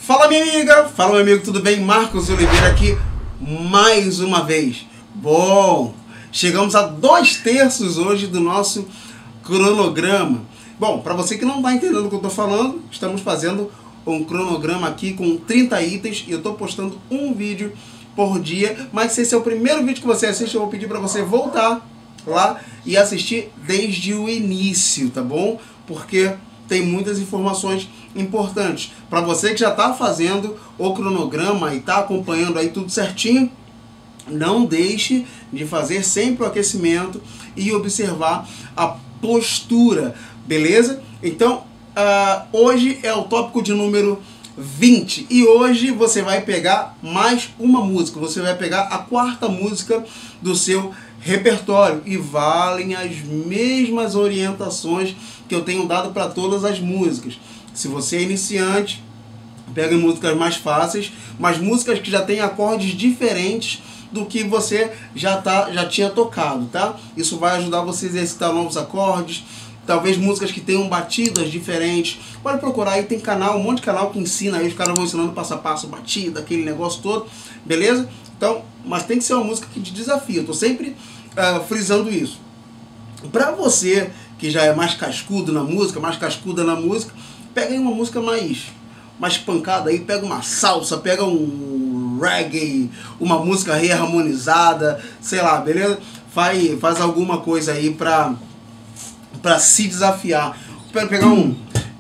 Fala minha amiga, fala meu amigo, tudo bem? Marcos Oliveira aqui mais uma vez. Bom, chegamos a 2/3 hoje do nosso cronograma. Bom, para você que não está entendendo o que eu estou falando, estamos fazendo um cronograma aqui com 30 itens e eu estou postando um vídeo por dia. Mas se esse é o primeiro vídeo que você assiste, eu vou pedir para você voltar lá e assistir desde o início, tá bom? Porque tem muitas informações importantes. Para você que já está fazendo o cronograma e está acompanhando aí tudo certinho, não deixe de fazer sempre o aquecimento e observar a postura, beleza? Então, hoje é o tópico de número 20 e hoje você vai pegar mais uma música, você vai pegar a 4ª música do seu repertório e valem as mesmas orientações que eu tenho dado para todas as músicas. Se você é iniciante, pega músicas mais fáceis, mas músicas que já têm acordes diferentes do que você já tinha tocado, tá? Isso vai ajudar você a exercitar novos acordes, talvez músicas que tenham batidas diferentes. Pode procurar aí, tem canal, um monte de canal que ensina aí, os caras vão ensinando passo a passo, batida, aquele negócio todo, beleza? Então, mas tem que ser uma música que te desafia, eu tô sempre frisando isso. Pra você que já é mais cascudo na música, mais cascuda na música, pega aí uma música mais pancada aí, pega uma salsa, pega um reggae, uma música reharmonizada, sei lá, beleza? Faz alguma coisa aí pra se desafiar. Quero pegar um...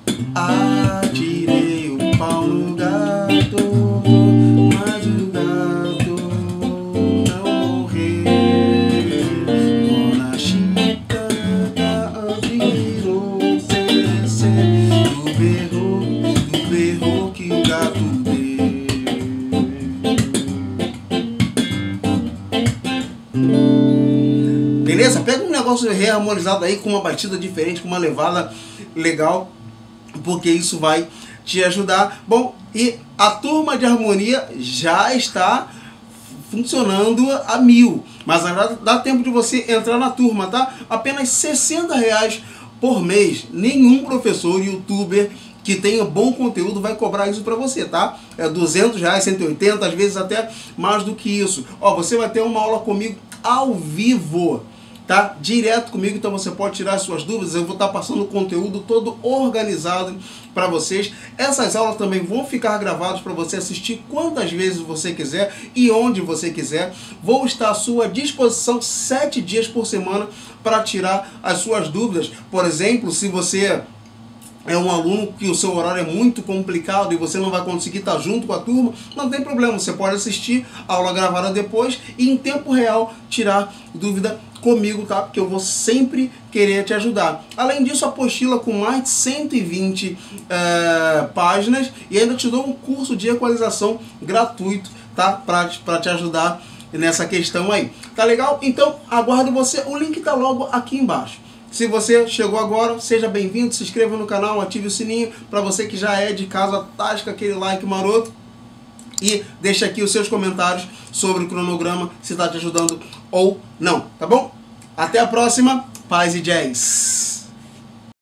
Atirei o pau no gato, mas o gato não morreu. Dona Chica virou CC, do berro que o gato deu. Beleza? Pega um negócio reharmonizado aí com uma batida diferente, com uma levada legal, porque isso vai te ajudar. Bom, e a turma de harmonia já está funcionando a 1000, mas agora dá tempo de você entrar na turma, tá? Apenas R$60 por mês. Nenhum professor youtuber que tenha bom conteúdo vai cobrar isso para você, tá? É R$200, 180, às vezes até mais do que isso. Ó, você vai ter uma aula comigo ao vivo, tá? Direto comigo, então você pode tirar as suas dúvidas, eu vou estar passando o conteúdo todo organizado para vocês. Essas aulas também vão ficar gravadas para você assistir quantas vezes você quiser e onde você quiser. Vou estar à sua disposição 7 dias por semana para tirar as suas dúvidas. Por exemplo, se você é um aluno que o seu horário é muito complicado e você não vai conseguir estar junto com a turma, não tem problema, você pode assistir a aula gravada depois e em tempo real tirar dúvida comigo, tá? Porque eu vou sempre querer te ajudar. Além disso, apostila com mais de 120 páginas e ainda te dou um curso de equalização gratuito, tá? Para te ajudar nessa questão aí. Tá legal? Então, aguardo você. O link tá logo aqui embaixo. Se você chegou agora, seja bem-vindo, se inscreva no canal, ative o sininho. Para você que já é de casa, tasca aquele like maroto. E deixa aqui os seus comentários sobre o cronograma, se está te ajudando ou não, tá bom? Até a próxima, paz e jazz!